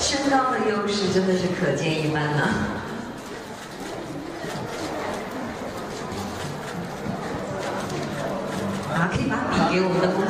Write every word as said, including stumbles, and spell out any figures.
身高的优势真的是可见一斑呐。啊，可以把笔给我们的工